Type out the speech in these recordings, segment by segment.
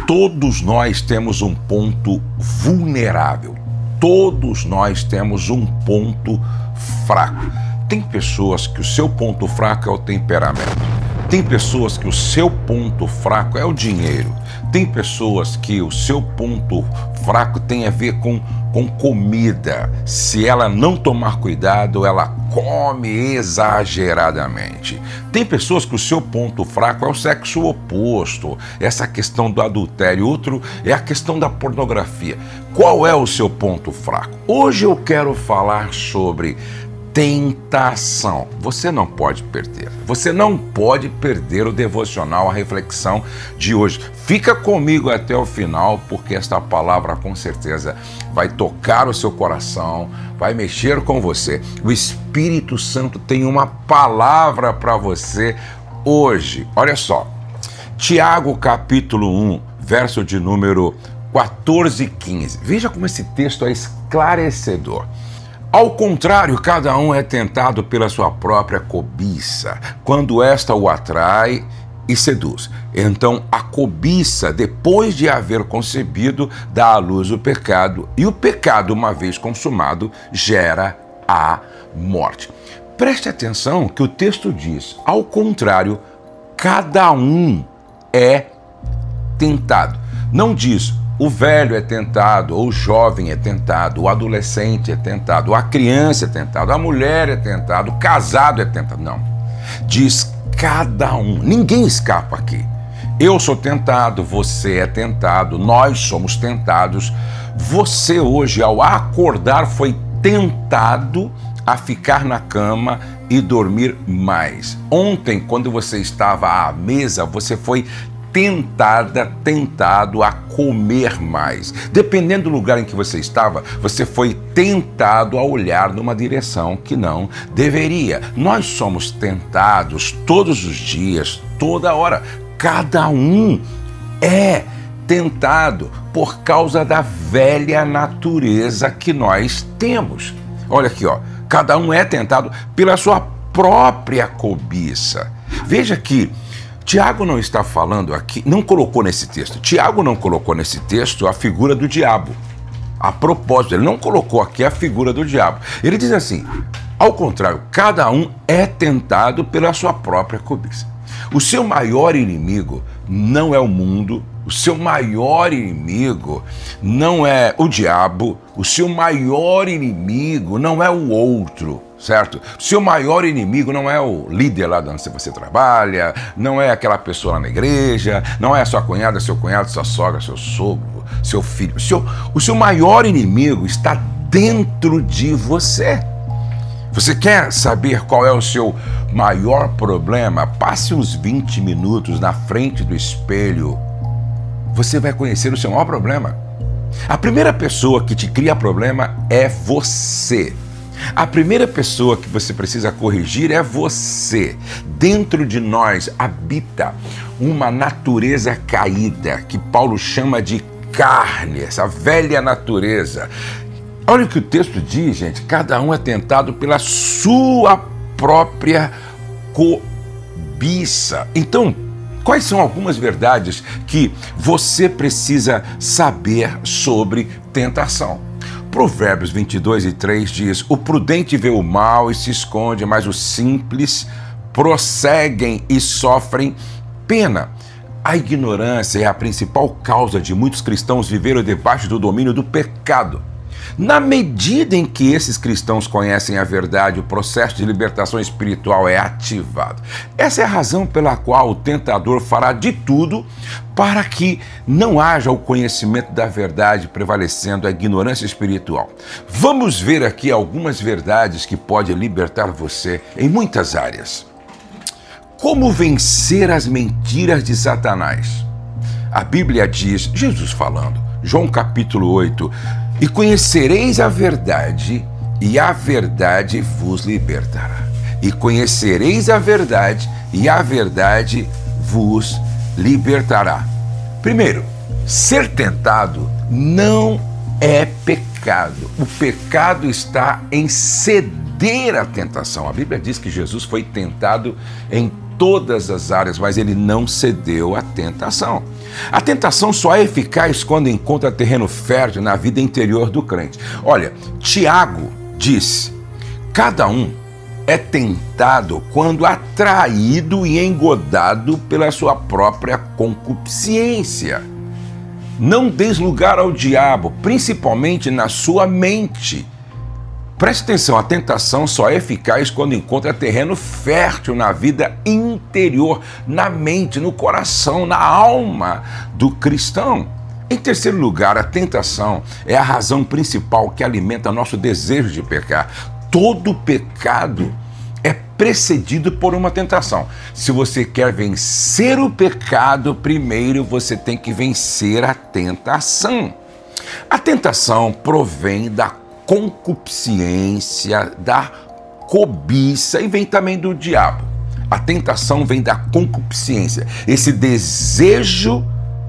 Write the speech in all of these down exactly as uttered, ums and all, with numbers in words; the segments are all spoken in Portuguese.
Todos nós temos um ponto vulnerável. Todos nós temos um ponto fraco. Tem pessoas que o seu ponto fraco é o temperamento. Tem pessoas que o seu ponto fraco é o dinheiro. Tem pessoas que o seu ponto fraco tem a ver com, com comida. Se ela não tomar cuidado, ela come exageradamente. Tem pessoas que o seu ponto fraco é o sexo oposto. Essa questão do adultério. Outro é a questão da pornografia. Qual é o seu ponto fraco? Hoje eu quero falar sobre tentação. Você não pode perder. Você não pode perder o devocional, a reflexão de hoje. Fica comigo até o final, porque esta palavra com certeza vai tocar o seu coração, vai mexer com você. O Espírito Santo tem uma palavra para você hoje. Olha só. Tiago capítulo um, verso de número quatorze e quinze. Veja como esse texto é esclarecedor. Ao contrário, cada um é tentado pela sua própria cobiça, quando esta o atrai e seduz. Então, a cobiça, depois de haver concebido, dá à luz o pecado, e o pecado, uma vez consumado, gera a morte. Preste atenção que o texto diz, ao contrário, cada um é tentado. Não diz, o velho é tentado, ou o jovem é tentado, o adolescente é tentado, a criança é tentado, a mulher é tentado, o casado é tentado. Não. Diz cada um. Ninguém escapa aqui. Eu sou tentado, você é tentado, nós somos tentados. Você hoje, ao acordar, foi tentado a ficar na cama e dormir mais. Ontem, quando você estava à mesa, você foi tentada, tentado a comer mais. Dependendo do lugar em que você estava, você foi tentado a olhar numa direção que não deveria. Nós somos tentados todos os dias, toda hora. Cada um é tentado por causa da velha natureza que nós temos. Olha aqui, ó. Cada um é tentado pela sua própria cobiça. Veja que Tiago não está falando aqui, não colocou nesse texto, Tiago não colocou nesse texto a figura do diabo. A propósito, ele não colocou aqui a figura do diabo. Ele diz assim, ao contrário, cada um é tentado pela sua própria cobiça. O seu maior inimigo não é o mundo, o seu maior inimigo não é o diabo, o seu maior inimigo não é o outro. Certo? Seu maior inimigo não é o líder lá de onde você trabalha, não é aquela pessoa lá na igreja, não é a sua cunhada, seu cunhado, sua sogra, seu sogro, seu filho. O seu, o seu maior inimigo está dentro de você. Você quer saber qual é o seu maior problema? Passe uns vinte minutos na frente do espelho. Você vai conhecer o seu maior problema. A primeira pessoa que te cria problema é você. A primeira pessoa que você precisa corrigir é você. Dentro de nós habita uma natureza caída, que Paulo chama de carne, essa velha natureza. Olha o que o texto diz, gente. Cada um é tentado pela sua própria cobiça. Então, quais são algumas verdades que você precisa saber sobre tentação? Provérbios vinte e dois e três diz, o prudente vê o mal e se esconde, mas os simples prosseguem e sofrem pena. A ignorância é a principal causa de muitos cristãos viverem debaixo do domínio do pecado. Na medida em que esses cristãos conhecem a verdade, o processo de libertação espiritual é ativado. Essa é a razão pela qual o tentador fará de tudo para que não haja o conhecimento da verdade prevalecendo a ignorância espiritual. Vamos ver aqui algumas verdades que podem libertar você em muitas áreas. Como vencer as mentiras de Satanás? A Bíblia diz, Jesus falando, João capítulo oito, e conhecereis a verdade, e a verdade vos libertará. E conhecereis a verdade, e a verdade vos libertará. Primeiro, ser tentado não é pecado. O pecado está em ceder à tentação. A Bíblia diz que Jesus foi tentado em todas as áreas, mas ele não cedeu à tentação. A tentação só é eficaz quando encontra terreno fértil na vida interior do crente. Olha, Tiago disse: cada um é tentado quando atraído e engodado pela sua própria concupiscência. Não deis lugar ao diabo, principalmente na sua mente. Preste atenção, a tentação só é eficaz quando encontra terreno fértil na vida interior, na mente, no coração, na alma do cristão. Em terceiro lugar, a tentação é a razão principal que alimenta nosso desejo de pecar. Todo pecado é precedido por uma tentação. Se você quer vencer o pecado, primeiro você tem que vencer a tentação. A tentação provém da concupiscência, da cobiça e vem também do diabo. A tentação vem da concupiscência, esse desejo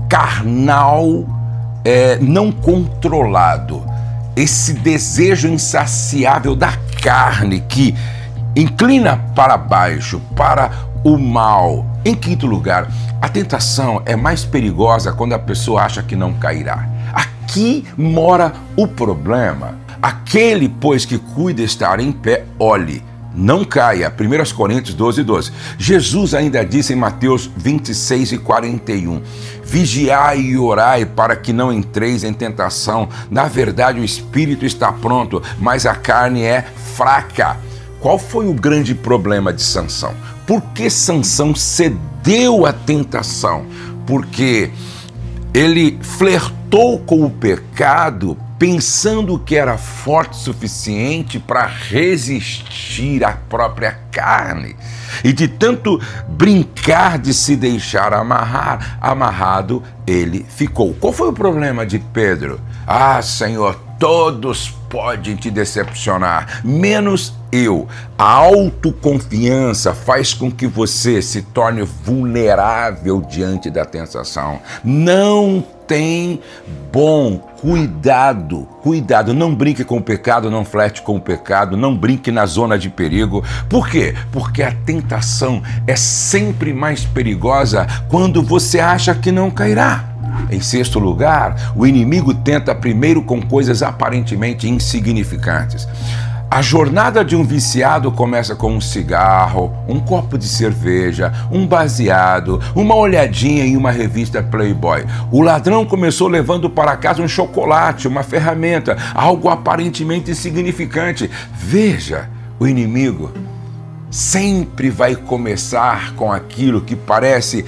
carnal é, não controlado, esse desejo insaciável da carne que inclina para baixo, para o mal. Em quinto lugar, a tentação é mais perigosa quando a pessoa acha que não cairá. Aqui mora o problema. Aquele, pois, que cuida estar em pé, olhe, não caia. primeira Coríntios doze, doze. Jesus ainda disse em Mateus vinte e seis e quarenta e um, vigiai e orai para que não entreis em tentação. Na verdade, o espírito está pronto, mas a carne é fraca. Qual foi o grande problema de Sansão? Por que Sansão cedeu à tentação? Porque ele flertou com o pecado pensando que era forte o suficiente para resistir à própria carne. E de tanto brincar de se deixar amarrar, amarrado, ele ficou. Qual foi o problema de Pedro? Ah, Senhor, todos podem te decepcionar, menos eu. A autoconfiança faz com que você se torne vulnerável diante da tentação. Não tem bom cuidado, cuidado, não brinque com o pecado, não flerte com o pecado, não brinque na zona de perigo. Por quê? Porque a tentação é sempre mais perigosa quando você acha que não cairá. Em sexto lugar, o inimigo tenta primeiro com coisas aparentemente insignificantes. A jornada de um viciado começa com um cigarro, um copo de cerveja, um baseado, uma olhadinha em uma revista Playboy. O ladrão começou levando para casa um chocolate, uma ferramenta, algo aparentemente insignificante. Veja, o inimigo sempre vai começar com aquilo que parece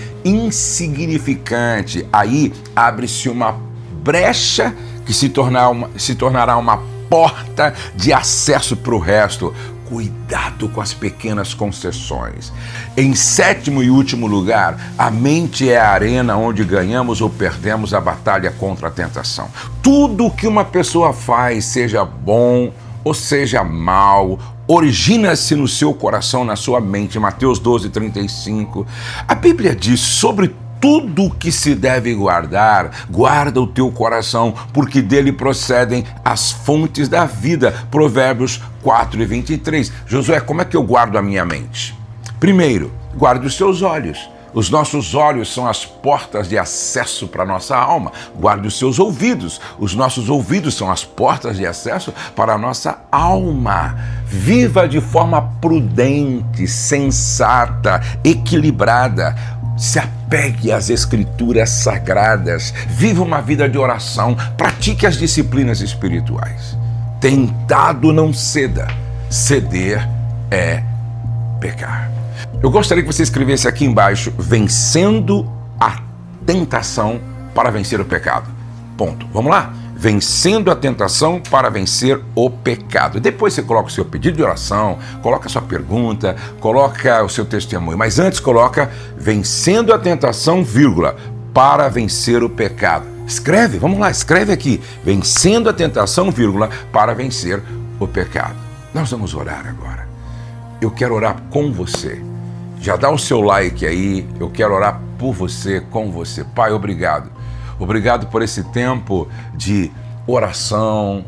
insignificante. Aí abre-se uma brecha que se tornará uma, se tornará uma porta de acesso para o resto. Cuidado com as pequenas concessões. Em sétimo e último lugar, a mente é a arena onde ganhamos ou perdemos a batalha contra a tentação. Tudo que uma pessoa faz, seja bom ou seja mal, origina-se no seu coração, na sua mente. Mateus doze, trinta e cinco. A Bíblia diz: sobre tudo o que se deve guardar, guarda o teu coração, porque dele procedem as fontes da vida. Provérbios quatro e vinte e três. Josué, como é que eu guardo a minha mente? Primeiro, guarde os seus olhos. Os nossos olhos são as portas de acesso para a nossa alma. Guarde os seus ouvidos. Os nossos ouvidos são as portas de acesso para a nossa alma. Viva de forma prudente, sensata, equilibrada. Se apegue às escrituras sagradas. Viva uma vida de oração. Pratique as disciplinas espirituais. Tentado, não ceda. Ceder é pecar. Eu gostaria que você escrevesse aqui embaixo: vencendo a tentação para vencer o pecado. Ponto. Vamos lá? Vencendo a tentação para vencer o pecado. Depois você coloca o seu pedido de oração, coloca a sua pergunta, coloca o seu testemunho. Mas antes coloca: vencendo a tentação, vírgula, para vencer o pecado. Escreve, vamos lá, escreve aqui: vencendo a tentação, vírgula, para vencer o pecado. Nós vamos orar agora. Eu quero orar com você. Já dá o seu like aí, eu quero orar por você, com você. Pai, obrigado. Obrigado por esse tempo de oração,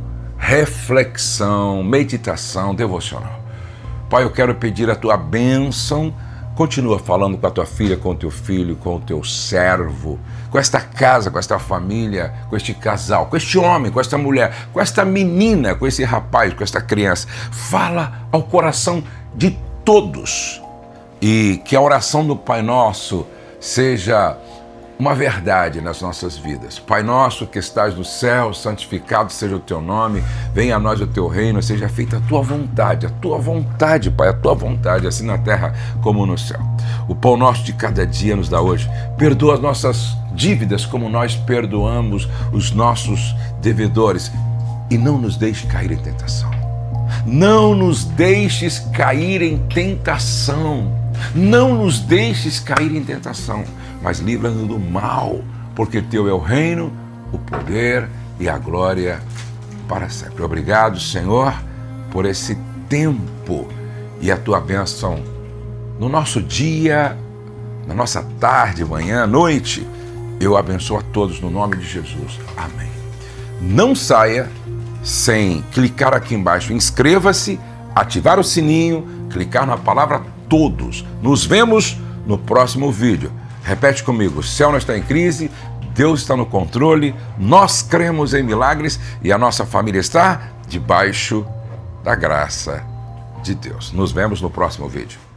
reflexão, meditação, devocional. Pai, eu quero pedir a tua bênção Continua falando com a tua filha, com o teu filho, com o teu servo, com esta casa, com esta família, com este casal, com este homem, com esta mulher, com esta menina, com esse rapaz, com esta criança. Fala ao coração de todos. E que a oração do Pai Nosso seja uma verdade nas nossas vidas. Pai nosso que estás no céu, santificado seja o teu nome, venha a nós o teu reino, seja feita a tua vontade, a tua vontade, Pai, a tua vontade, assim na terra como no céu. O pão nosso de cada dia nos dá hoje. Perdoa as nossas dívidas como nós perdoamos os nossos devedores e não nos deixe cair em tentação. Não nos deixes cair em tentação. Não nos deixes cair em tentação, mas livra-nos do mal, porque teu é o reino, o poder e a glória para sempre. Obrigado, Senhor, por esse tempo e a tua bênção no nosso dia, na nossa tarde, manhã, noite. Eu abençoo a todos no nome de Jesus. Amém. Não saia sem clicar aqui embaixo. Inscreva-se, ativar o sininho, clicar na palavra todos. Nos vemos no próximo vídeo. Repete comigo: o céu não está em crise, Deus está no controle, nós cremos em milagres e a nossa família está debaixo da graça de Deus. Nos vemos no próximo vídeo.